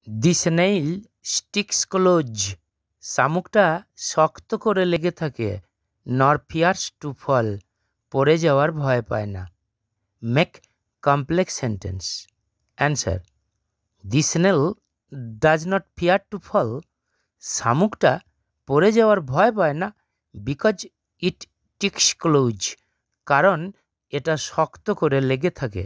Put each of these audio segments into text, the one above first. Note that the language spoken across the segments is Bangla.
দি স্নেইল স্টিক্স ক্লোজ, শামুকটা শক্ত করে লেগে থাকে। নর ফিয়ার্স টু ফল, পড়ে যাওয়ার ভয় পায় না। Make complex sentence. Answer: the snail does not fear to fall, শামুকটা পড়ে যাওয়ার ভয় পায় না। বিকজ ইট টিক্স ক্লোজ, কারণ এটা শক্ত করে লেগে থাকে।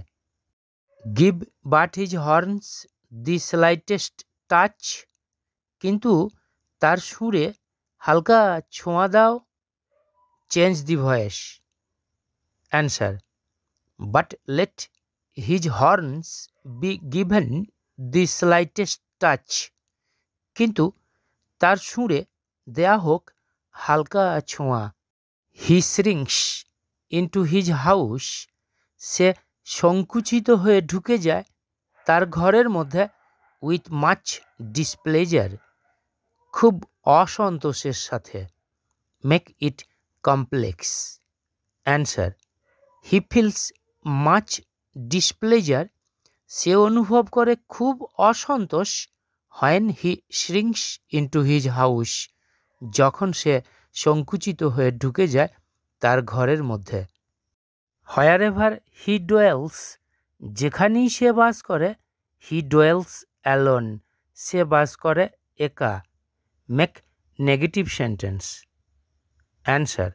Give but his horns the slightest touch, কিন্তু তার সুরে হালকা ছোঁয়া দাও। Change the voice. Answer: but let his horns be given the slightest touch, কিন্তু তার সুরে দেয়া হোক হালকা ছোঁয়া। He shrinks into his house, সে সংকুচিত হয়ে ঢুকে যায় তার ঘরের মধ্যে। উইথ মাচ ডিসপ্লেজার, খুব অসন্তোষের সাথে। Make it complex. Answer: he feels much displeasure, সে অনুভব করে খুব অসন্তোষ। When he shrinks into his house, যখন সে সংকুচিত হয়ে ঢুকে যায় তার ঘরের মধ্যে। হোয়ার এভার হি ডোয়েলস, যেখানেই সে বাস করে। হি ডোয়েলস অ্যালোন, সে বাস করে একা। Make negative sentence. Answer: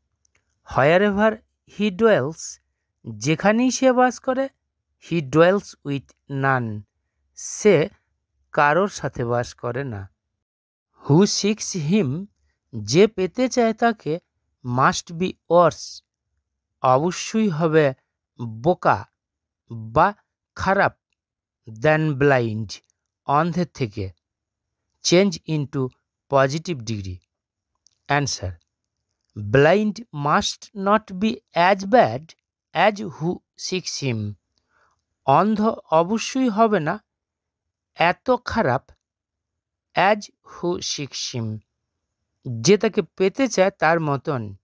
wherever he dwells, যেখানেই সে বাস করে। হি ডোয়েলস উইথ নান, সে কারোর সাথে বাস করে না। হু সিক্স হিম, যে পেতে চায় তাকে। মাস্ট বি ওয়ার্স, অবশ্যই হবে বোকা বা খারাপ। দ্যান ব্লাইন্ড, অন্ধের থেকে। Change into positive degree. Answer: blind must not be as bad as who seeks him, অন্ধ অবশ্যই হবে না এত খারাপ। অ্যাজ হু সিক্স হিম, যে তাকে পেতে চায় তার মতন।